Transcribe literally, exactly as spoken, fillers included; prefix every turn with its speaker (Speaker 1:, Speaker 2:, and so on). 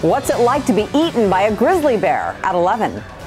Speaker 1: What's it like to be eaten by a grizzly bear at eleven?